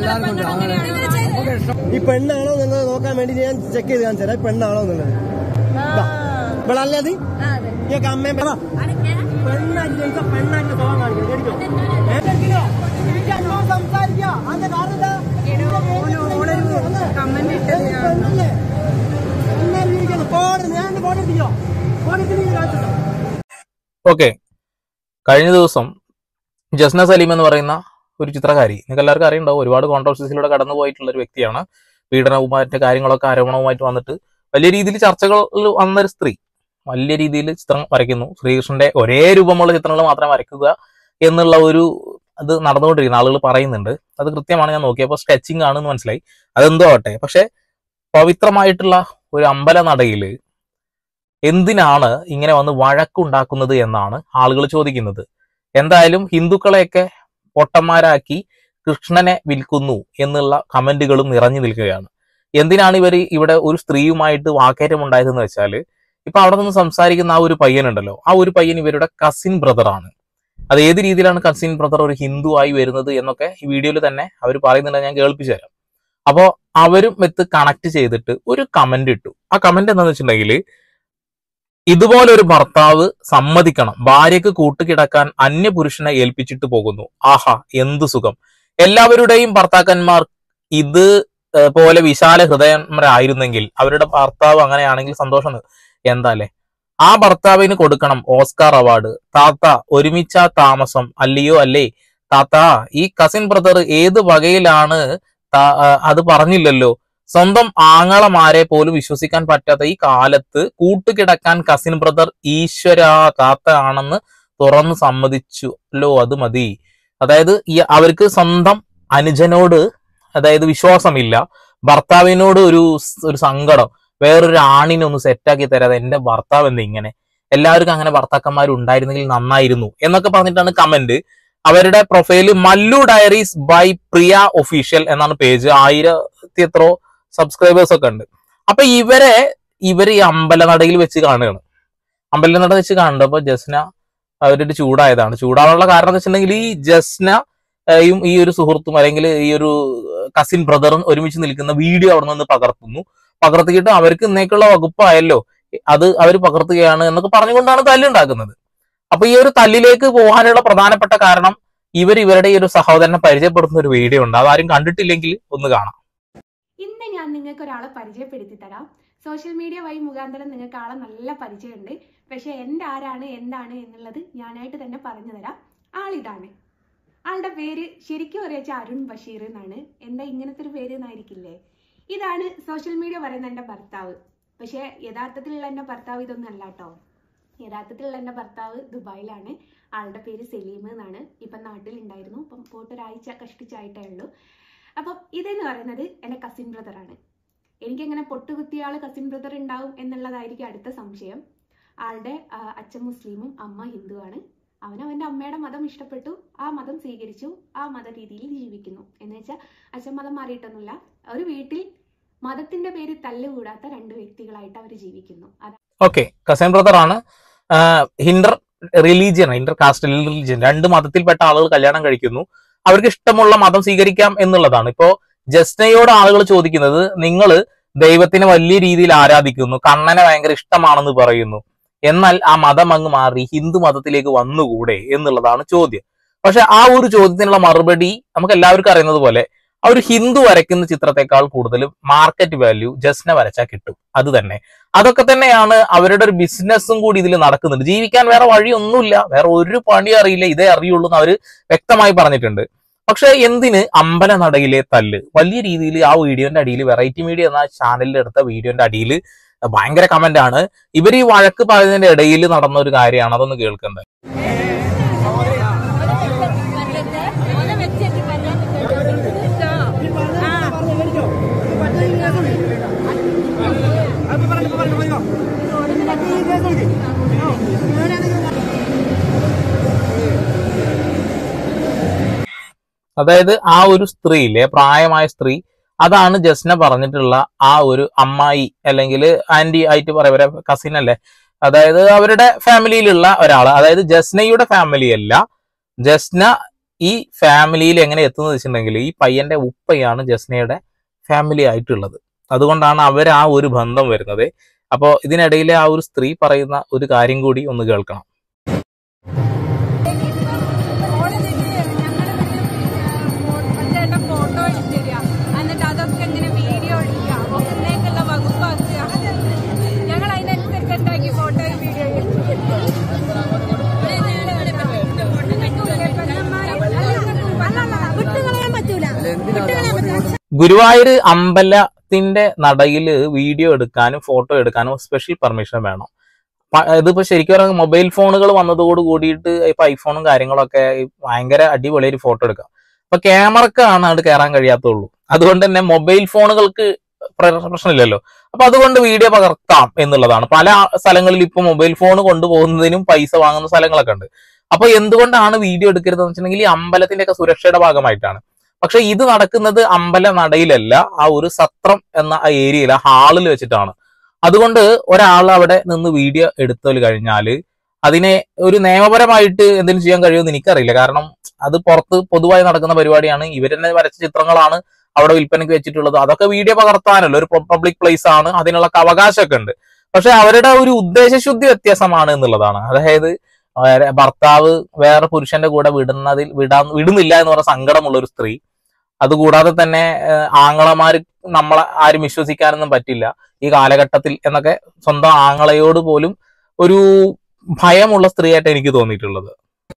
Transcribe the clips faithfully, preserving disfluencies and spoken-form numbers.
ഈ പെണ്ണാണോ എന്നുള്ളത് നോക്കാൻ വേണ്ടി ഞാൻ ചെക്ക് ചെയ്ത് കാണിച്ചു തരാം. പെണ്ണാണോ എന്നുള്ളത് ഇവളല്ലേ അത്? ഇയൊക്കെ അമ്മയെ പെണ്ണാക്കി ചോദിച്ചാ പെണ്ണാക്കി സ്വഭാവം കാണിക്കണം. കേട്ടോ സംസാരിക്കുക. അതിന്റെ കാരണം ഓക്കെ, കഴിഞ്ഞ ദിവസം ജസ്ന സലീം എന്ന് പറയുന്ന ഒരു ചിത്രകാരി, നിങ്ങൾക്ക് എല്ലാവർക്കും അറിയുണ്ടാവും, ഒരുപാട് കോൺട്രോവേഴ്സിയിലൂടെ കടന്നു പോയിട്ടുള്ള ഒരു വ്യക്തിയാണ്. പീഡനവുമായിട്ട് കാര്യങ്ങളൊക്കെ ആരോപണവുമായിട്ട് വന്നിട്ട് വലിയ രീതിയിൽ ചർച്ചകളിൽ വന്നൊരു സ്ത്രീ വലിയ രീതിയിൽ ചിത്രം വരയ്ക്കുന്നു. ശ്രീകൃഷ്ണന്റെ ഒരേ രൂപമുള്ള ചിത്രങ്ങൾ മാത്രം വരയ്ക്കുക എന്നുള്ള ഒരു അത് നടന്നുകൊണ്ടിരിക്കുന്ന ആളുകൾ പറയുന്നുണ്ട്. അത് കൃത്യമാണ്. ഞാൻ നോക്കിയപ്പോൾ സ്കെച്ചിങ് ആണെന്ന് മനസ്സിലായി. അതെന്തോ ആട്ടെ. പക്ഷെ പവിത്രമായിട്ടുള്ള ഒരു അമ്പല നടയില് എന്തിനാണ് ഇങ്ങനെ വന്ന് വഴക്കുണ്ടാക്കുന്നത് എന്നാണ് ആളുകൾ ചോദിക്കുന്നത്. എന്തായാലും ഹിന്ദുക്കളെയൊക്കെ പൊട്ടന്മാരാക്കി കൃഷ്ണനെ വിൽക്കുന്നു എന്നുള്ള കമന്റുകളും നിറഞ്ഞു നിൽക്കുകയാണ്. എന്തിനാണ് ഇവർ ഇവിടെ ഒരു സ്ത്രീയുമായിട്ട് വാക്കേറ്റം ഉണ്ടായതെന്ന് വെച്ചാൽ, ഇപ്പൊ അവിടെ നിന്ന് സംസാരിക്കുന്ന ആ ഒരു പയ്യനുണ്ടല്ലോ, ആ ഒരു പയ്യൻ ഇവരുടെ കസിൻ ബ്രദറാണ്. അത് ഏത് രീതിയിലാണ് കസിൻ ബ്രദർ ഒരു ഹിന്ദു ആയി വരുന്നത് എന്നൊക്കെ ഈ വീഡിയോയിൽ തന്നെ അവർ പറയുന്നുണ്ട്. ഞാൻ കേൾപ്പിച്ചു തരാം. അപ്പോൾ അവരും വിത്ത് കണക്ട് ചെയ്തിട്ട് ഒരു കമന്റ് ഇട്ടു. ആ കമന്റ് എന്താണെന്ന് വെച്ചിട്ടുണ്ടെങ്കിൽ, ഇതുപോലൊരു ഭർത്താവ് സമ്മതിക്കണം, ഭാര്യക്ക് കൂട്ടുകിടക്കാൻ അന്യപുരുഷനെ ഏൽപ്പിച്ചിട്ട് പോകുന്നു, ആഹാ എന്തു സുഖം. എല്ലാവരുടെയും ഭർത്താക്കന്മാർ ഇത് പോലെ വിശാല ഹൃദയന്മാരായിരുന്നെങ്കിൽ, അവരുടെ ഭർത്താവ് അങ്ങനെയാണെങ്കിൽ സന്തോഷം. എന്താല്ലേ, ആ ഭർത്താവിന് കൊടുക്കണം ഓസ്കാർ അവാർഡ്. താത്ത ഒരുമിച്ച താമസം അല്ലയോ അല്ലേ താത്ത? ഈ കസിൻ ബ്രദർ ഏത് വകയിലാണ് അത് പറഞ്ഞില്ലല്ലോ. സ്വന്തം ആങ്ങളമാരെ പോലും വിശ്വസിക്കാൻ പറ്റാത്ത ഈ കാലത്ത് കൂട്ടുകിടക്കാൻ കസിൻ ബ്രദർ ഈശ്വര താത്ത ആണെന്ന് തുറന്ന് സമ്മതിച്ചുല്ലോ, അത് മതി. അതായത് ഈ അവർക്ക് സ്വന്തം അനുജനോട് അതായത് വിശ്വാസമില്ല, ഭർത്താവിനോട് ഒരു ഒരു സങ്കടം, വേറൊരു ആണിനെ ഒന്ന് സെറ്റാക്കി തരാതെ എന്റെ ഭർത്താവ് എന്താ ഇങ്ങനെ, എല്ലാവർക്കും അങ്ങനെ ഭർത്താക്കന്മാർ ഉണ്ടായിരുന്നെങ്കിൽ നന്നായിരുന്നു എന്നൊക്കെ പറഞ്ഞിട്ടാണ് കമന്റ്. അവരുടെ profile Mallu diaries by Priya official എന്നാണ് പേജ്. ആയിരത്തി എത്രോ സബ്സ്ക്രൈബേഴ്സ് ഒക്കെ ഉണ്ട്. അപ്പൊ ഇവരെ ഇവർ ഈ അമ്പലനടയിൽ വെച്ച് കാണുകയാണ്. അമ്പലനട വെച്ച് കാണുന്നപ്പോ ജസ്ന അവരുടെ ചൂടായതാണ്. ചൂടാവാനുള്ള കാരണം എന്ന് വെച്ചിട്ടുണ്ടെങ്കിൽ, ഈ ജസ്നയും ഈ ഒരു സുഹൃത്തും അല്ലെങ്കിൽ ഈ ഒരു കസിൻ ബ്രദറും ഒരുമിച്ച് നിൽക്കുന്ന വീഡിയോ അവിടെ നിന്ന് പകർത്തുന്നു. പകർത്തിയിട്ട് അവർക്ക് ഇന്നേക്കുള്ള വകുപ്പായല്ലോ, അത് അവർ പകർത്തുകയാണ് എന്നൊക്കെ പറഞ്ഞുകൊണ്ടാണ് തല്ലുണ്ടാക്കുന്നത്. അപ്പൊ ഈ ഒരു തല്ലിലേക്ക് പോകാനുള്ള പ്രധാനപ്പെട്ട കാരണം, ഇവർ ഇവരുടെ ഈ ഒരു സഹോദരനെ പരിചയപ്പെടുത്തുന്ന ഒരു വീഡിയോ ഉണ്ട്. അതാരും കണ്ടിട്ടില്ലെങ്കിൽ ഒന്ന് കാണാം. ഇന്ന് ഞാൻ നിങ്ങൾക്ക് ഒരാളെ പരിചയപ്പെടുത്തി തരാം. സോഷ്യൽ മീഡിയ വഴി മുഖാന്തരം നിങ്ങൾക്ക് ആളെ നല്ല പരിചയമുണ്ട്. പക്ഷെ എൻ്റെ ആരാണ് എന്താണ് എന്നുള്ളത് ഞാനായിട്ട് തന്നെ പറഞ്ഞു തരാം. ആളിതാണ്. ആളുടെ പേര് ശരിക്കും അറിയിച്ച അരുൺ ബഷീർ എന്നാണ്. എന്താ ഇങ്ങനത്തെ ഒരു പേര് എന്നായിരിക്കില്ലേ? ഇതാണ് സോഷ്യൽ മീഡിയ പറയുന്ന എൻ്റെ ഭർത്താവ്. പക്ഷെ യഥാർത്ഥത്തിലുള്ള എൻ്റെ ഭർത്താവ് ഇതൊന്നും അല്ല കേട്ടോ. യഥാർത്ഥത്തിലുള്ള എൻ്റെ ഭർത്താവ് ദുബായിലാണ്. ആളുടെ പേര് സലീം എന്നാണ്. ഇപ്പം നാട്ടിലുണ്ടായിരുന്നു. ഇപ്പം പോയിട്ട് ഒരാഴ്ച കഷ്ടിച്ചായിട്ടേ ഉള്ളൂ. അപ്പം ഇതെന്ന് പറയുന്നത് എൻ്റെ കസിൻ ബ്രദറാണ്. എനിക്കെങ്ങനെ പൊട്ടുകുത്തിയ ആൾ കസിൻ ബ്രദർ ഉണ്ടാവും എന്നുള്ളതായിരിക്കും അടുത്ത സംശയം. ആളുടെ അച്ഛൻ മുസ്ലിമും അമ്മ ഹിന്ദുവാണ്. അവൻ അവൻ്റെ അമ്മയുടെ മതം ഇഷ്ടപ്പെട്ടു, ആ മതം സ്വീകരിച്ചു, ആ മത രീതിയിൽ ജീവിക്കുന്നു. എന്ന് വെച്ചാൽ അച്ഛൻ മതം മാറിയിട്ടൊന്നുമില്ല. ഒരു വീട്ടിൽ മതത്തിന്റെ പേര് തല്ലുകൂടാത്ത രണ്ട് വ്യക്തികളായിട്ട് അവർ ജീവിക്കുന്നു. ഓക്കെ, കസിൻ ബ്രദർ ആണ്. ഹിന്ദർ റിലീജിയൻ, ഇന്റർ കാസ്റ്റ് റിലീജിയൻ, രണ്ട് മതത്തിൽപ്പെട്ട ആളുകൾ കല്യാണം കഴിക്കുന്നു. അവർക്ക് ഇഷ്ടമുള്ള മതം സ്വീകരിക്കാം എന്നുള്ളതാണ്. ഇപ്പോ ജസ്നയോട് ആളുകൾ ചോദിക്കുന്നത്, നിങ്ങൾ ദൈവത്തിനെ വലിയ രീതിയിൽ ആരാധിക്കുന്നു, കണ്ണനെ ഭയങ്കര ഇഷ്ടമാണെന്ന് പറയുന്നു, എന്നാൽ ആ മതം അങ്ങ് മാറി ഹിന്ദു മതത്തിലേക്ക് വന്നുകൂടെ എന്നുള്ളതാണ് ചോദ്യം. പക്ഷെ ആ ഒരു ചോദ്യത്തിനുള്ള മറുപടി നമുക്ക് എല്ലാവർക്കും അറിയുന്നത് പോലെ, ആ ഒരു ഹിന്ദു വരയ്ക്കുന്ന ചിത്രത്തെക്കാൾ കൂടുതൽ മാർക്കറ്റ് വാല്യൂ ജസ്ന വരച്ചാൽ കിട്ടും. അത് തന്നെ അതൊക്കെ തന്നെയാണ് അവരുടെ ഒരു ബിസിനസ്സും കൂടി ഇതിൽ നടക്കുന്നുണ്ട്. ജീവിക്കാൻ വേറെ വഴിയൊന്നുമില്ല, വേറെ ഒരു പണി അറിയില്ല, ഇതേ അറിയുള്ളൂ എന്ന് അവർ വ്യക്തമായി പറഞ്ഞിട്ടുണ്ട്. പക്ഷെ എന്തിന് അമ്പലനടയിലെ തല്ല്? വലിയ രീതിയിൽ ആ വീഡിയോന്റെ അടിയിൽ, വെറൈറ്റി മീഡിയ എന്ന ചാനലിൽ എടുത്ത വീഡിയോന്റെ അടിയിൽ ഭയങ്കര കമന്റ് ആണ്. ഇവർ ഈ വഴക്ക് പറയുന്നതിന്റെ ഇടയിൽ നടന്ന ഒരു കാര്യമാണ്. അതൊന്ന് കേൾക്കുന്നത്. അതായത് ആ ഒരു സ്ത്രീയിലെ പ്രായമായ സ്ത്രീ, അതാണ് ജസ്ന പറഞ്ഞിട്ടുള്ള ആ ഒരു അമ്മായി അല്ലെങ്കിൽ ആന്റി ആയിട്ട് പറയാ, കസിൻ അല്ലേ, അതായത് അവരുടെ ഫാമിലിയിലുള്ള ഒരാൾ. അതായത് ജസ്നയുടെ ഫാമിലി അല്ല, ജസ്ന ഈ ഫാമിലിയിൽ എങ്ങനെ എത്തുന്നത് വെച്ചിട്ടുണ്ടെങ്കിൽ ഈ പയ്യന്റെ ഉപ്പയാണ് ജസ്നയുടെ ഫാമിലി ആയിട്ടുള്ളത്. അതുകൊണ്ടാണ് അവർ ആ ഒരു ബന്ധം വരുന്നത്. അപ്പോൾ ഇതിനിടയിലെ ആ ഒരു സ്ത്രീ പറയുന്ന ഒരു കാര്യം കൂടി ഒന്ന് കേൾക്കണം. ഗുരുവായൂർ അമ്പലത്തിന്റെ നടയിൽ വീഡിയോ എടുക്കാനും ഫോട്ടോ എടുക്കാനും സ്പെഷ്യൽ പെർമിഷൻ വേണം. ഇതിപ്പോ ശരിക്കും പറഞ്ഞാൽ മൊബൈൽ ഫോണുകൾ വന്നതോട് കൂടിയിട്ട് ഇപ്പൊ ഐഫോണും കാര്യങ്ങളൊക്കെ ഭയങ്കര അടിപൊളിയൊരു ഫോട്ടോ എടുക്കാം. അപ്പൊ ക്യാമറക്കാണ് അവിടെ കയറാൻ കഴിയാത്തുള്ളൂ. അതുകൊണ്ട് തന്നെ മൊബൈൽ ഫോണുകൾക്ക് പ്രശ്നമില്ലല്ലോ. അപ്പൊ അതുകൊണ്ട് വീഡിയോ പകർത്താം എന്നുള്ളതാണ്. പല സ്ഥലങ്ങളിൽ ഇപ്പൊ മൊബൈൽ ഫോൺ കൊണ്ടുപോകുന്നതിനും പൈസ വാങ്ങുന്ന സ്ഥലങ്ങളൊക്കെ ഉണ്ട്. അപ്പൊ എന്തുകൊണ്ടാണ് വീഡിയോ എടുക്കരുതെന്ന് വെച്ചിട്ടുണ്ടെങ്കിൽ ഈ അമ്പലത്തിന്റെ ഒക്കെ സുരക്ഷയുടെ ഭാഗമായിട്ടാണ്. പക്ഷെ ഇത് നടക്കുന്നത് അമ്പല നടയിലല്ല, ആ ഒരു സത്രം എന്ന ആ ഏരിയയിൽ ആ ഹാളിൽ വെച്ചിട്ടാണ്. അതുകൊണ്ട് ഒരാൾ അവിടെ നിന്ന് വീഡിയോ എടുത്തു കഴിഞ്ഞാൽ അതിനെ ഒരു നിയമപരമായിട്ട് എന്തെങ്കിലും ചെയ്യാൻ കഴിയുമെന്ന് എനിക്കറിയില്ല. കാരണം അത് പുറത്ത് പൊതുവായി നടക്കുന്ന പരിപാടിയാണ്. ഇവരെന്നെ വരച്ച ചിത്രങ്ങളാണ് അവിടെ വിൽപ്പനയ്ക്ക് വെച്ചിട്ടുള്ളത്. അതൊക്കെ വീഡിയോ പകർത്താനല്ലോ, ഒരു പബ്ലിക് പ്ലേസ് ആണ്, അതിനുള്ള അവകാശമൊക്കെ ഉണ്ട്. പക്ഷെ അവരുടെ ഒരു ഉദ്ദേശശുദ്ധി വ്യത്യാസമാണ് എന്നുള്ളതാണ്. അതായത് ഭർത്താവ് വേറെ പുരുഷന്റെ കൂടെ വിടുന്നതിൽ വിടാ വിടുന്നില്ല എന്ന് പറഞ്ഞ സങ്കടമുള്ള ഒരു സ്ത്രീ. അതുകൂടാതെ തന്നെ ആങ്ങളമാര് നമ്മളെ ആരും വിശ്വസിക്കാനൊന്നും പറ്റില്ല ഈ കാലഘട്ടത്തിൽ എന്നൊക്കെ സ്വന്തം ആങ്ങളയോട് പോലും ഒരു ഭയമുള്ള സ്ത്രീയായിട്ട് എനിക്ക് തോന്നിയിട്ടുള്ളത്.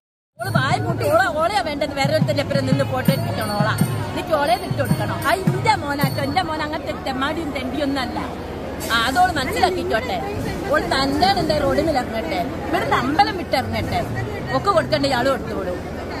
അതോട് മനസ്സിലാക്കിക്കോട്ടെ. ഓൾ തന്നെ റോഡിൽ ഇറങ്ങട്ടെ, ഇവിടുന്ന് അമ്പലം വിട്ടിറങ്ങട്ടെ, ഒക്കെ കൊടുക്കേണ്ട ഇയാളും കൊടുത്തോളൂ.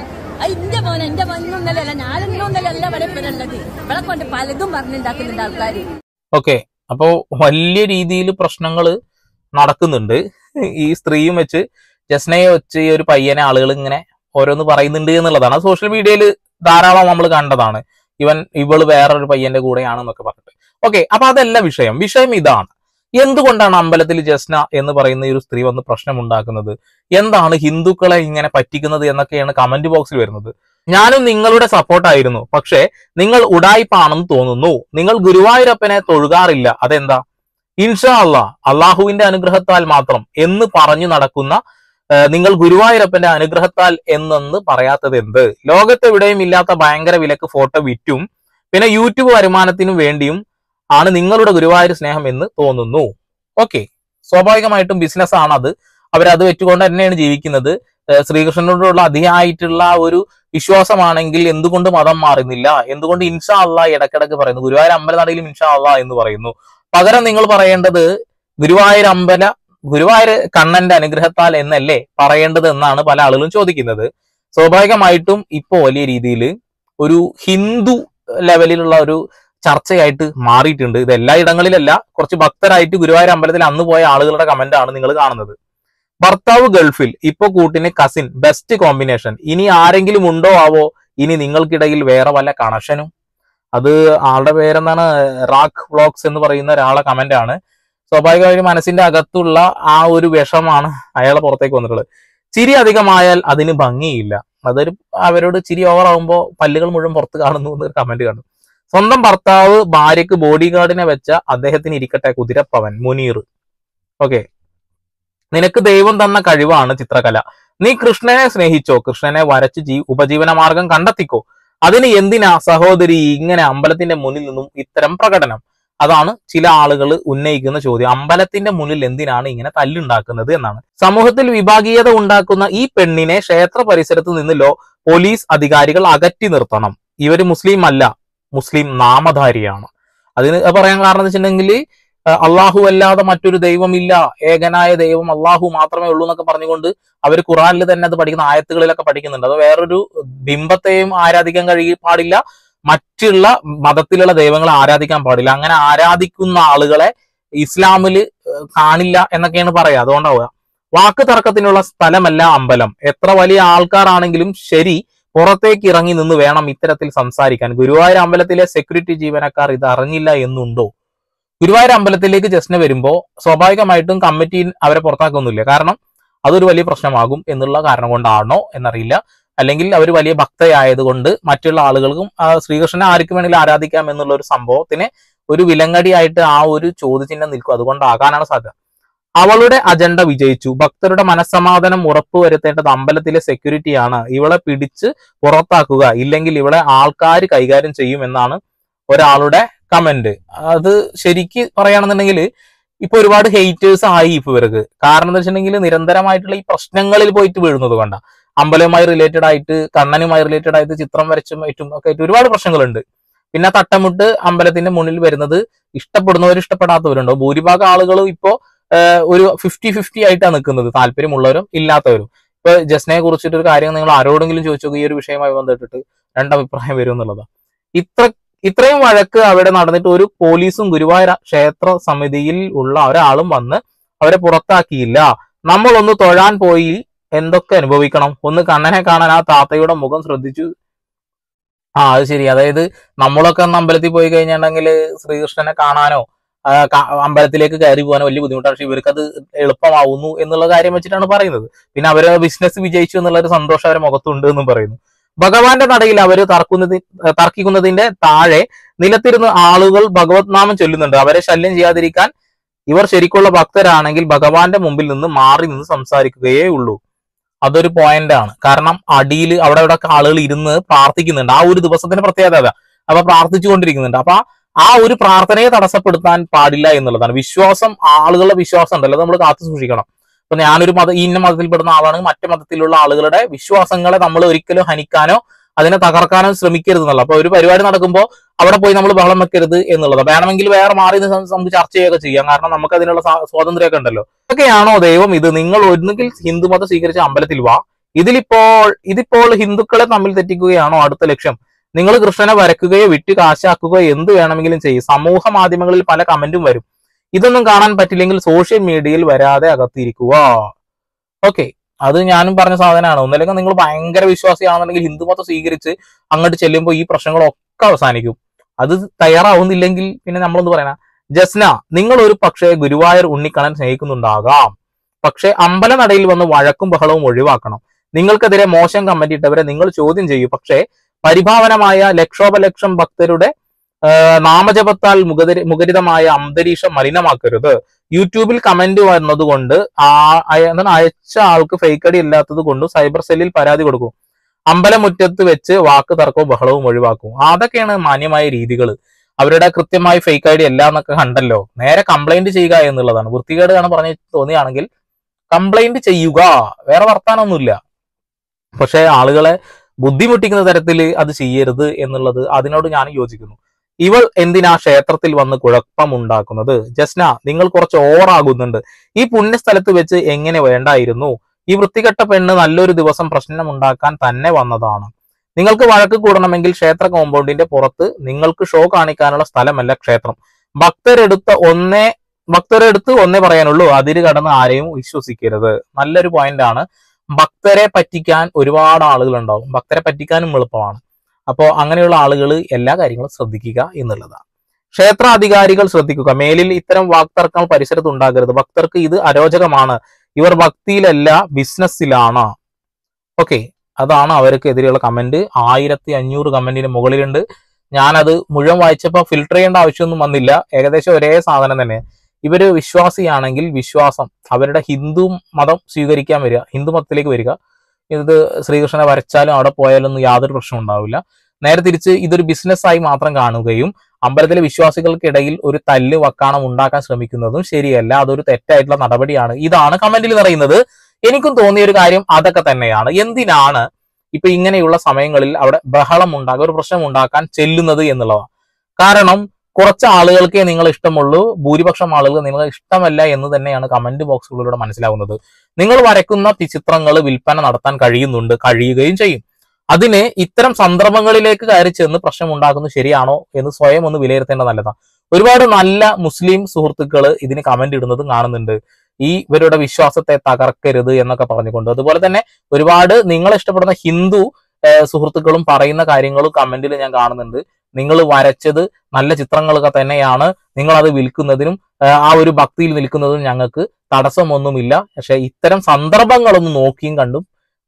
എന്റെ മോൻ എന്റെ മഞ്ഞൊന്നല്ല, ഞാനൊന്നല്ല അല്ല വലപ്പനുള്ളത്. ഇവിടെ കൊണ്ട് പലതും പറഞ്ഞുണ്ടാക്കുന്നുണ്ട് ആൾക്കാര്. ഓക്കെ, അപ്പോ വലിയ രീതിയിൽ പ്രശ്നങ്ങൾ നടക്കുന്നുണ്ട്. ഈ സ്ത്രീയും വെച്ച് ജസ്നയെ വെച്ച് ഈ ഒരു പയ്യനെ ആളുകൾ ഇങ്ങനെ ഓരോന്ന് പറയുന്നുണ്ട് എന്നുള്ളതാണ്. അത് സോഷ്യൽ മീഡിയയിൽ ധാരാളം നമ്മൾ കണ്ടതാണ്. ഇവൻ ഇവള് വേറൊരു പയ്യന്റെ കൂടെയാണെന്നൊക്കെ പറഞ്ഞിട്ട്. ഓക്കെ, അപ്പൊ അതല്ല വിഷയം. വിഷയം ഇതാണ്, എന്തുകൊണ്ടാണ് അമ്പലത്തിൽ ജസ്ന എന്ന് പറയുന്ന ഈ ഒരു സ്ത്രീ വന്ന് പ്രശ്നം ഉണ്ടാക്കുന്നത്? എന്താണ് ഹിന്ദുക്കളെ ഇങ്ങനെ പറ്റിക്കുന്നത് എന്നൊക്കെയാണ് കമന്റ് ബോക്സിൽ വരുന്നത്. ഞാനും നിങ്ങളുടെ സപ്പോർട്ടായിരുന്നു, പക്ഷെ നിങ്ങൾ ഉഡായിപ്പാണെന്ന് തോന്നുന്നു. നിങ്ങൾ ഗുരുവായൂരപ്പനെ തൊഴുകാറില്ല, അതെന്താ? ഇൻഷാ അള്ളാ അള്ളാഹുവിന്റെ അനുഗ്രഹത്താൽ മാത്രം എന്ന് പറഞ്ഞു നടക്കുന്ന നിങ്ങൾ ഗുരുവായൂരപ്പന്റെ അനുഗ്രഹത്താൽ എന്നൊന്ന് പറയാത്തത് എന്ത്? ലോകത്തെവിടെയും ഇല്ലാത്ത ഭയങ്കര വിലക്ക് ഫോട്ടോ വിറ്റും പിന്നെ യൂട്യൂബ് വരുമാനത്തിനും വേണ്ടിയും ആണ് നിങ്ങളുടെ ഗുരുവായൂർ സ്നേഹം എന്ന് തോന്നുന്നു. ഓക്കെ, സ്വാഭാവികമായിട്ടും ബിസിനസ് ആണ് അത്. അവരത് വെച്ചുകൊണ്ട് തന്നെയാണ് ജീവിക്കുന്നത്. ശ്രീകൃഷ്ണനോടുള്ള അതിയായിട്ടുള്ള ഒരു വിശ്വാസമാണെങ്കിൽ എന്തുകൊണ്ട് മതം മാറുന്നില്ല? എന്തുകൊണ്ട് ഇൻഷാ അള്ളാ ഇടക്കിടക്ക് പറയുന്നു? ഗുരുവായൂർ അമ്പലനടയിലും ഇൻഷാ അള്ളാ എന്ന് പറയുന്നു. പകരം നിങ്ങൾ പറയേണ്ടത് ഗുരുവായൂർ അമ്പല ഗുരുവായൂർ കണ്ണന്റെ അനുഗ്രഹത്താൽ എന്നല്ലേ പറയേണ്ടത് എന്നാണ് പല ആളുകളും ചോദിക്കുന്നത്. സ്വാഭാവികമായിട്ടും ഇപ്പോ വലിയ രീതിയിൽ ഒരു ഹിന്ദു ലെവലിലുള്ള ഒരു ചർച്ചയായിട്ട് മാറിയിട്ടുണ്ട്. ഇത് എല്ലാ ഇടങ്ങളിലല്ല, കുറച്ച് ഭക്തരായിട്ട് ഗുരുവായൂർ അമ്പലത്തിൽ അന്ന് പോയ ആളുകളുടെ കമന്റ് ആണ് നിങ്ങൾ കാണുന്നത്. ഭർത്താവ് ഗൾഫിൽ, ഇപ്പൊ കൂട്ടിന് കസിൻ, ബെസ്റ്റ് കോമ്പിനേഷൻ. ഇനി ആരെങ്കിലും ഉണ്ടോ ആവോ? ഇനി നിങ്ങൾക്കിടയിൽ വേറെ വല്ല കണക്ഷനും? അത് ആളുടെ പേരെന്താണ്, റാക്ക് വ്ളോഗ്സ് എന്ന് പറയുന്ന ഒരാളെ കമന്റ് ആണ്. സ്വാഭാവികമായും മനസ്സിന്റെ അകത്തുള്ള ആ ഒരു വിഷമാണ് അയാളെ പുറത്തേക്ക് വന്നിട്ടുള്ളത്. ചിരി അധികമായാൽ അതിന് ഭംഗിയില്ല. അതൊരു അവരോട് ചിരി ഓവർ ആകുമ്പോൾ പല്ലുകൾ മുഴുവൻ പുറത്ത് കാണുന്നു എന്നൊരു കമന്റ് കണ്ടു. സ്വന്തം ഭർത്താവ് ഭാര്യക്ക് ബോഡി ഗാർഡിനെ വെച്ച അദ്ദേഹത്തിന് ഇരിക്കട്ടെ കുതിരപ്പവൻ. മുനീർ. ഓക്കെ, നിനക്ക് ദൈവം തന്ന കഴിവാണ് ചിത്രകല. നീ കൃഷ്ണനെ സ്നേഹിച്ചോ, കൃഷ്ണനെ വരച്ച് ജീ ഉപജീവന മാർഗം കണ്ടെത്തിക്കോ. അതിന് എന്തിനാ സഹോദരി ഇങ്ങനെ അമ്പലത്തിന്റെ മുന്നിൽ നിന്നും ഇത്തരം പ്രകടനം? അതാണ് ചില ആളുകൾ ഉന്നയിക്കുന്ന ചോദ്യം. അമ്പലത്തിന്റെ മുന്നിൽ എന്തിനാണ് ഇങ്ങനെ തല്ലുണ്ടാക്കുന്നത് എന്നാണ്. സമൂഹത്തിൽ വിഭാഗീയത ഉണ്ടാക്കുന്ന ഈ പെണ്ണിനെ ക്ഷേത്ര പരിസരത്ത് നിന്നല്ലോ പോലീസ് അധികാരികൾ അകറ്റി നിർത്തണം. ഇവര് മുസ്ലിം അല്ല, മുസ്ലിം നാമധാരിയാണ്. അതിന് പറയാൻ കാരണം എന്ന് വെച്ചിട്ടുണ്ടെങ്കിൽ അള്ളാഹു അല്ലാതെ മറ്റൊരു ദൈവമില്ല, ഏകനായ ദൈവം അള്ളാഹു മാത്രമേ ഉള്ളൂ എന്നൊക്കെ പറഞ്ഞുകൊണ്ട് അവർ ഖുറാനിൽ തന്നെ അത് പഠിക്കുന്ന ആയത്തുകളിലൊക്കെ പഠിക്കുന്നുണ്ട്. അത് വേറൊരു ബിംബത്തെയും ആരാധിക്കാൻ കഴിയ പാടില്ല, മറ്റുള്ള മതത്തിലുള്ള ദൈവങ്ങളെ ആരാധിക്കാൻ പാടില്ല. അങ്ങനെ ആരാധിക്കുന്ന ആളുകളെ ഇസ്ലാമില് കാണില്ല എന്നൊക്കെയാണ് പറയാ. അതുകൊണ്ടാവുക വാക്ക് തർക്കത്തിനുള്ള സ്ഥലമല്ല അമ്പലം. എത്ര വലിയ ആൾക്കാരാണെങ്കിലും ശരി, പുറത്തേക്ക് ഇറങ്ങി നിന്ന് വേണം ഇത്തരത്തിൽ സംസാരിക്കാൻ. ഗുരുവായൂർ അമ്പലത്തിലെ സെക്യൂരിറ്റി ജീവനക്കാർ ഇത് അറിഞ്ഞില്ല എന്നുണ്ടോ? ഗുരുവായൂർ അമ്പലത്തിലേക്ക് ജസ്ന വരുമ്പോൾ സ്വാഭാവികമായിട്ടും കമ്മിറ്റി അവരെ പുറത്താക്കൊന്നുമില്ല. കാരണം അതൊരു വലിയ പ്രശ്നമാകും എന്നുള്ള കാരണം കൊണ്ടാണോ എന്നറിയില്ല. അല്ലെങ്കിൽ അവർ വലിയ ഭക്തയായതുകൊണ്ട് മറ്റുള്ള ആളുകൾക്കും ശ്രീകൃഷ്ണനെ ആർക്കും വേണമെങ്കിലും ആരാധിക്കാം എന്നുള്ള ഒരു സംഭവത്തിന് ഒരു വിലങ്ങടിയായിട്ട് ആ ഒരു ചോദ്യചിഹ്നം നിൽക്കും. അതുകൊണ്ടാകാനാണ് സാധ്യത. അവളുടെ അജണ്ട വിജയിച്ചു. ഭക്തരുടെ മനസ്സമാധാനം ഉറപ്പുവരുത്തേണ്ടത് അമ്പലത്തിലെ സെക്യൂരിറ്റിയാണ്. ഇവളെ പിടിച്ച് പുറത്താക്കുക, ഇല്ലെങ്കിൽ ഇവളെ ആൾക്കാർ കൈകാര്യം ചെയ്യും എന്നാണ് ഒരാളുടെ കമന്റ്. അത് ശരിക്ക് പറയുകയാണെന്നുണ്ടെങ്കിൽ ഇപ്പൊ ഒരുപാട് ഹെയ്റ്റേഴ്സ് ആയി ഇപ്പൊ ഇവർക്ക്. കാരണം എന്താ വെച്ചിട്ടുണ്ടെങ്കിൽ നിരന്തരമായിട്ടുള്ള ഈ പ്രശ്നങ്ങളിൽ പോയിട്ട് വീഴുന്നത് കൊണ്ട അമ്പലവുമായി റിലേറ്റഡ് ആയിട്ട്, കണ്ണനുമായി റിലേറ്റഡ് ആയിട്ട്, ചിത്രം വരച്ചും ഏറ്റവും ഒക്കെ ആയിട്ട് ഒരുപാട് പ്രശ്നങ്ങളുണ്ട്. പിന്നെ തട്ടമുട്ട് അമ്പലത്തിന്റെ മുന്നിൽ വരുന്നത് ഇഷ്ടപ്പെടുന്നവരും ഇഷ്ടപ്പെടാത്തവരുണ്ടോ. ഭൂരിഭാഗം ആളുകളും ഇപ്പോ ഒരു ഫിഫ്റ്റി ഫിഫ്റ്റി ആയിട്ടാണ് നിൽക്കുന്നത്, താല്പര്യമുള്ളവരും ഇല്ലാത്തവരും. ഇപ്പൊ ജസ്നയെ കുറിച്ചിട്ട് ഒരു കാര്യം നിങ്ങൾ ആരോടെങ്കിലും ചോദിച്ചു ഈ ഒരു വിഷയവുമായി ബന്ധപ്പെട്ടിട്ട് രണ്ടഭിപ്രായം വരും എന്നുള്ളതാണ്. ഇത്ര ഇത്രയും വഴക്ക് അവിടെ നടന്നിട്ട് ഒരു പോലീസും ഗുരുവായൂർ ക്ഷേത്ര സമിതിയിൽ ഉള്ള ഒരാളും വന്ന് അവരെ പുറത്താക്കിയില്ല. നമ്മളൊന്ന് തൊഴാൻ പോയി എന്തൊക്കെ അനുഭവിക്കണം. ഒന്ന് കണ്ണനെ കാണാൻ ആ താത്തയുടെ മുഖം ശ്രദ്ധിച്ചു. ആ അത് ശരി. അതായത് നമ്മളൊക്കെ ഒന്ന് അമ്പലത്തിൽ പോയി കഴിഞ്ഞിട്ടുണ്ടെങ്കിൽ ശ്രീകൃഷ്ണനെ കാണാനോ അമ്പലത്തിലേക്ക് കയറി പോകാനോ വലിയ ബുദ്ധിമുട്ടാണ്. പക്ഷെ ഇവർക്ക് അത് എളുപ്പമാവുന്നു എന്നുള്ള കാര്യം വെച്ചിട്ടാണ് പറയുന്നത്. പിന്നെ അവര് ബിസിനസ് വിജയിച്ചു എന്നുള്ള ഒരു സന്തോഷം അവരുടെ മുഖത്തുണ്ട് എന്നും പറയുന്നു. ഭഗവാന്റെ നടയിൽ അവര് തർക്കുന്നതി തർക്കിക്കുന്നതിന്റെ താഴെ നിലത്തിരുന്ന് ആളുകൾ ഭഗവത് നാമം ചൊല്ലുന്നുണ്ട്. അവരെ ശല്യം ചെയ്യാതിരിക്കാൻ ഇവർ ശരിക്കുള്ള ഭക്തരാണെങ്കിൽ ഭഗവാന്റെ മുമ്പിൽ നിന്ന് മാറി നിന്ന് സംസാരിക്കുകയേ ഉള്ളൂ. അതൊരു പോയിന്റ് ആണ്. കാരണം അടിയിൽ അവിടെ ഇവിടെ ആളുകൾ ഇരുന്ന് പ്രാർത്ഥിക്കുന്നുണ്ട്. ആ ഒരു ദിവസത്തിന്റെ പ്രത്യേകത അപ്പൊ പ്രാർത്ഥിച്ചുകൊണ്ടിരിക്കുന്നുണ്ട്. അപ്പൊ ആ ഒരു പ്രാർത്ഥനയെ തടസ്സപ്പെടുത്താൻ പാടില്ല എന്നുള്ളതാണ്. വിശ്വാസം, ആളുകളുടെ വിശ്വാസം ഉണ്ടല്ലോ, അത് നമ്മൾ കാത്തു സൂക്ഷിക്കണം. ഇപ്പൊ ഞാനൊരു മത ഈ ഇന്ന മതത്തിൽപ്പെടുന്ന ആളാണെങ്കിൽ മറ്റു മതത്തിലുള്ള ആളുകളുടെ വിശ്വാസങ്ങളെ നമ്മൾ ഒരിക്കലും ഹനിക്കാനോ അതിനെ തകർക്കാനോ ശ്രമിക്കരുത് എന്നുള്ള. അപ്പൊ ഒരു പരിപാടി നടക്കുമ്പോൾ അവിടെ പോയി നമ്മൾ ബഹളം വെക്കരുത് എന്നുള്ളത്. വേണമെങ്കിൽ വേറെ മാറി നമുക്ക് ചർച്ച ചെയ്യുകയൊക്കെ ചെയ്യാം. കാരണം നമുക്ക് അതിനുള്ള സ്വാതന്ത്ര്യമൊക്കെ ഉണ്ടല്ലോ. ഇതൊക്കെയാണോ ദൈവം ഇത്? നിങ്ങൾ ഒന്നുകിൽ ഹിന്ദു മതം സ്വീകരിച്ച അമ്പലത്തിൽ വാ. ഇതിലിപ്പോൾ ഇതിപ്പോൾ ഹിന്ദുക്കളെ തമ്മിൽ തെറ്റിക്കുകയാണോ അടുത്ത ലക്ഷ്യം? നിങ്ങൾ കൃഷ്ണനെ വരക്കുകയോ വിറ്റ് കാശാക്കുകയോ എന്ത് വേണമെങ്കിലും ചെയ്യും. സമൂഹ മാധ്യമങ്ങളിൽ പല കമന്റും വരും. ഇതൊന്നും കാണാൻ പറ്റില്ലെങ്കിൽ സോഷ്യൽ മീഡിയയിൽ വരാതെ അകത്തിരിക്കുക. ഓക്കെ, അത് ഞാനും പറഞ്ഞ സാധനമാണ്. ഒന്നല്ലെങ്കിൽ നിങ്ങൾ ഭയങ്കര വിശ്വാസിയാണെന്നുണ്ടെങ്കിൽ ഹിന്ദുമതം സ്വീകരിച്ച് അങ്ങോട്ട് ചെല്ലുമ്പോൾ ഈ പ്രശ്നങ്ങളൊക്കെ അവസാനിക്കും. അത് തയ്യാറാവുന്നില്ലെങ്കിൽ പിന്നെ നമ്മളൊന്ന് പറയണ. ജസ്ന, നിങ്ങൾ ഒരു പക്ഷേ ഗുരുവായൂർ ഉണ്ണിക്കണ്ണൻ സ്നേഹിക്കുന്നുണ്ടാകാം. പക്ഷെ അമ്പലനടയിൽ വന്ന് വഴക്കും ബഹളവും ഒഴിവാക്കണം. നിങ്ങൾക്കെതിരെ മോശം കമന്റ് ഇട്ടവരെ നിങ്ങൾ ചോദ്യം ചെയ്യൂ. പക്ഷേ പരിഭാവനമായ ലക്ഷോപലക്ഷം ഭക്തരുടെ നാമജപത്താൽ മുഖരി മുഖരിതമായ അന്തരീക്ഷം മലിനമാക്കരുത്. യൂട്യൂബിൽ കമന്റ് വന്നതുകൊണ്ട് ആ അയച്ച ആൾക്ക് ഫേക്ക് ഐഡി ഇല്ലാത്തത് കൊണ്ട് സൈബർ സെല്ലിൽ പരാതി കൊടുക്കും. അമ്പലമുറ്റത്ത് വെച്ച് വാക്ക് തർക്കവും ബഹളവും ഒഴിവാക്കും. അതൊക്കെയാണ് മാന്യമായ രീതികൾ. അവരുടെ കൃത്യമായി ഫേക്ക് ഐഡി അല്ല എന്നൊക്കെ കണ്ടല്ലോ. നേരെ കംപ്ലൈന്റ് ചെയ്യുക എന്നുള്ളതാണ്. വൃത്തികേട് ആണ് പറഞ്ഞു തോന്നിയാണെങ്കിൽ കംപ്ലൈന്റ് ചെയ്യുക, വേറെ വർത്താനൊന്നുമില്ല. പക്ഷെ ആളുകളെ ബുദ്ധിമുട്ടിക്കുന്ന തരത്തിൽ അത് ചെയ്യരുത് എന്നുള്ളത്, അതിനോട് ഞാൻ യോജിക്കുന്നു. ഇവൾ എന്തിനാ ക്ഷേത്രത്തിൽ വന്ന് കുഴപ്പമുണ്ടാക്കുന്നത്? ജസ്ന, നിങ്ങൾ കുറച്ച് ഓവറാകുന്നുണ്ട്. ഈ പുണ്യസ്ഥലത്ത് വെച്ച് എങ്ങനെ വേണ്ടായിരുന്നു? ഈ വൃത്തികെട്ട പെണ്ണ് നല്ലൊരു ദിവസം പ്രശ്നമുണ്ടാക്കാൻ തന്നെ വന്നതാണ്. നിങ്ങൾക്ക് വഴക്ക് കൂടണമെങ്കിൽ ക്ഷേത്ര കോമ്പൗണ്ടിന്റെ പുറത്ത്. നിങ്ങൾക്ക് ഷോ കാണിക്കാനുള്ള സ്ഥലമല്ല ക്ഷേത്രം. ഭക്തരെടുത്ത ഒന്നേ ഭക്തരെടുത്ത് ഒന്നേ പറയാനുള്ളൂ. അതിര് കടന്ന് ആരെയും വിശ്വസിക്കരുത്. നല്ലൊരു പോയിന്റ് ആണ്. ഭക്തരെ പറ്റിക്കാൻ ഒരുപാട് ആളുകൾ ഉണ്ടാവും. ഭക്തരെ പറ്റിക്കാനും എളുപ്പമാണ്. അപ്പോൾ അങ്ങനെയുള്ള ആളുകൾ എല്ലാ കാര്യങ്ങളും ശ്രദ്ധിക്കുക എന്നുള്ളതാണ്. ക്ഷേത്രാധികാരികൾ ശ്രദ്ധിക്കുക. മേലിൽ ഇത്തരം വാക്തർക്കങ്ങൾ പരിസരത്ത് ഉണ്ടാകരുത്. ഭക്തർക്ക് ഇത് അരോചകമാണ്. ഇവർ ഭക്തിയിലല്ല ബിസിനസ്സിലാണ്. ഓക്കെ, അതാണ് അവർക്കെതിരെയുള്ള കമന്റ്. ആയിരത്തി അഞ്ഞൂറ് കമന്റിന് മുകളിലുണ്ട്. ഞാനത് മുഴുവൻ വായിച്ചപ്പോൾ ഫിൽട്ടർ ചെയ്യേണ്ട ആവശ്യമൊന്നും വന്നില്ല. ഏകദേശം ഒരേ സാധനം തന്നെ. ഇവര് വിശ്വാസിയാണെങ്കിൽ വിശ്വാസം, അവരുടെ ഹിന്ദു മതം സ്വീകരിക്കാൻ വരിക, ഹിന്ദു മതത്തിലേക്ക് വരിക. ഇത് ശ്രീകൃഷ്ണനെ വരച്ചാലും അവിടെ പോയാലൊന്നും യാതൊരു പ്രശ്നം ഉണ്ടാവില്ല. നേരെ തിരിച്ച് ഇതൊരു ബിസിനസ്സായി മാത്രം കാണുകയും അമ്പലത്തിലെ വിശ്വാസികൾക്കിടയിൽ ഒരു തല്ല് വക്കാണം ഉണ്ടാക്കാൻ ശ്രമിക്കുന്നതും ശരിയല്ല. അതൊരു തെറ്റായിട്ടുള്ള നടപടിയാണ്. ഇതാണ് കമന്റിൽ പറയുന്നത്. എനിക്കും തോന്നിയ ഒരു കാര്യം അതൊക്കെ തന്നെയാണ്. എന്തിനാണ് ഇപ്പൊ ഇങ്ങനെയുള്ള സമയങ്ങളിൽ അവിടെ ബഹളം ഉണ്ടാക്കുക, ഒരു പ്രശ്നം ഉണ്ടാക്കാൻ ചെല്ലുന്നത് എന്നുള്ളതാണ്. കാരണം കുറച്ച് ആളുകൾക്കേ നിങ്ങൾ ഇഷ്ടമുള്ളൂ, ഭൂരിപക്ഷം ആളുകൾ നിങ്ങൾ ഇഷ്ടമല്ല എന്ന് തന്നെയാണ് കമന്റ് ബോക്സുകളിലൂടെ മനസ്സിലാവുന്നത്. നിങ്ങൾ വരയ്ക്കുന്ന ചിത്രങ്ങൾ വിൽപ്പന നടത്താൻ കഴിയുന്നുണ്ട്, കഴിയുകയും ചെയ്യും. അതിന് ഇത്തരം സന്ദർഭങ്ങളിലേക്ക് കയറി ചെന്ന് പ്രശ്നം ഉണ്ടാക്കുന്നത് ശരിയാണോ എന്ന് സ്വയം ഒന്ന് വിലയിരുത്തേണ്ടത് നല്ലതാണ്. ഒരുപാട് നല്ല മുസ്ലിം സുഹൃത്തുക്കൾ ഇതിന് കമന്റ് ഇടുന്നതും കാണുന്നുണ്ട്. ഈ ഇവരുടെ വിശ്വാസത്തെ തകർക്കരുത് എന്നൊക്കെ പറഞ്ഞുകൊണ്ട്. അതുപോലെ തന്നെ ഒരുപാട് നിങ്ങൾ ഇഷ്ടപ്പെടുന്ന ഹിന്ദു സുഹൃത്തുക്കളും പറയുന്ന കാര്യങ്ങളും കമന്റിൽ ഞാൻ കാണുന്നുണ്ട്. നിങ്ങൾ വരച്ചത് നല്ല ചിത്രങ്ങളൊക്കെ തന്നെയാണ്, നിങ്ങൾ അത് വിൽക്കുന്നതിനും ആ ഒരു ഭക്തിയിൽ നിൽക്കുന്നതും ഞങ്ങൾക്ക് തടസ്സമൊന്നുമില്ല. പക്ഷെ ഇത്തരം സന്ദർഭങ്ങളൊന്നും നോക്കിയും കണ്ടും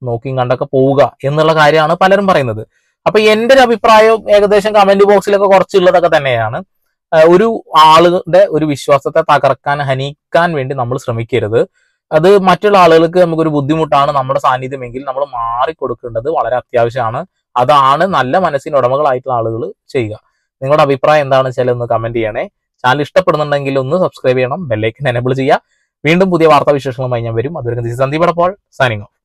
നോക്കിയും കണ്ടൊക്കെ പോവുക എന്നുള്ള കാര്യമാണ് പലരും പറയുന്നത്. അപ്പൊ എന്റെ ഒരു അഭിപ്രായം ഏകദേശം കമന്റ് ബോക്സിലൊക്കെ കുറച്ചുള്ളതൊക്കെ തന്നെയാണ്. ഒരു ആളുടെ ഒരു വിശ്വാസത്തെ തകർക്കാൻ, ഹനിക്കാൻ വേണ്ടി നമ്മൾ ശ്രമിക്കരുത്. അത് മറ്റുള്ള ആളുകൾക്ക് നമുക്കൊരു ബുദ്ധിമുട്ടാണ് നമ്മുടെ സാന്നിധ്യമെങ്കിൽ നമ്മൾ മാറിക്കൊടുക്കേണ്ടത് വളരെ അത്യാവശ്യമാണ്. അതാണ് നല്ല മനസ്സിന് ഉടമകളായിട്ടുള്ള ആളുകൾ ചെയ്യുക. നിങ്ങളുടെ അഭിപ്രായം എന്താണെന്ന് വെച്ചാൽ ഒന്ന് കമന്റ് ചെയ്യണേ. ചാനൽ ഇഷ്ടപ്പെടുന്നുണ്ടെങ്കിൽ ഒന്ന് സബ്സ്ക്രൈബ് ചെയ്യണം, ബെല്ലൈക്കൻ എനേബിൾ ചെയ്യുക. വീണ്ടും പുതിയ വാർത്താ വിശേഷങ്ങളുമായി ഞാൻ വരും. അതുവരെ സന്ദീപ് എടപ്പാൾ സൈനിങ് ഓഫ്.